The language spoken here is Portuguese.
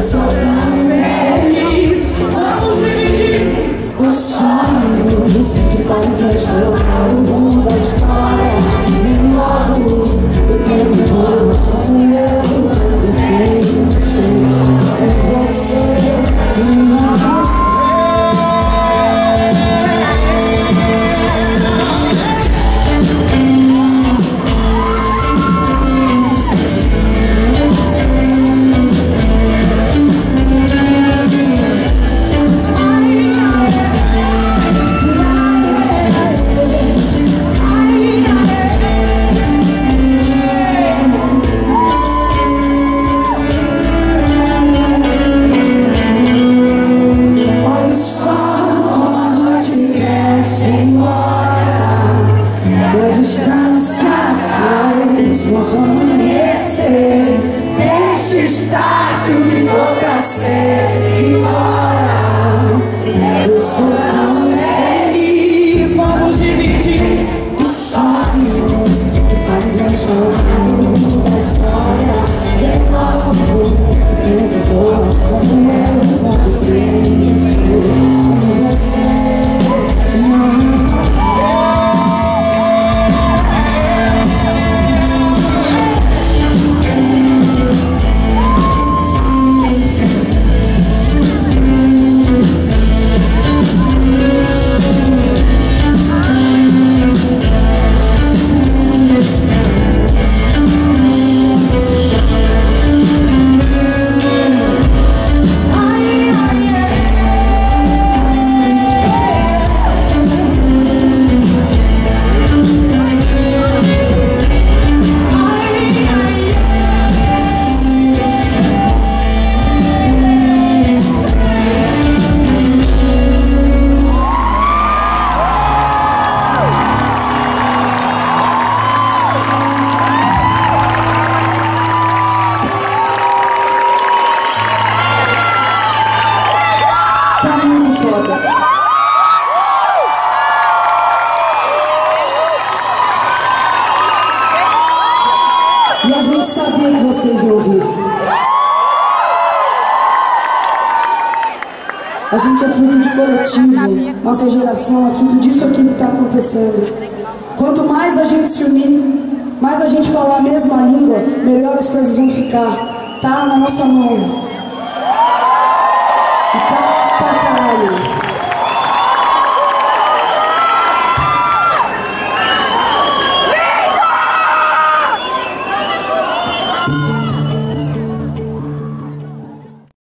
sou tão feliz. Vamos dividir os sonhos que podem transformar o rumo da história. Vem logo, o tempo voa com eu penso em você. Vamos amanhecer, deixe estar que o que for pra ser ignora. Eu sou tão feliz. Vamos dividir os sonhos que podem transformar o mundo da história. Vem logo, eu vou como eu penso em você. E a gente sabia que vocês iam ouvir. A gente é fruto de coletivo. Nossa geração é fruto disso aqui que está acontecendo. Quanto mais a gente se unir, mais a gente falar a mesma língua, melhor as coisas vão ficar. Tá na nossa mão.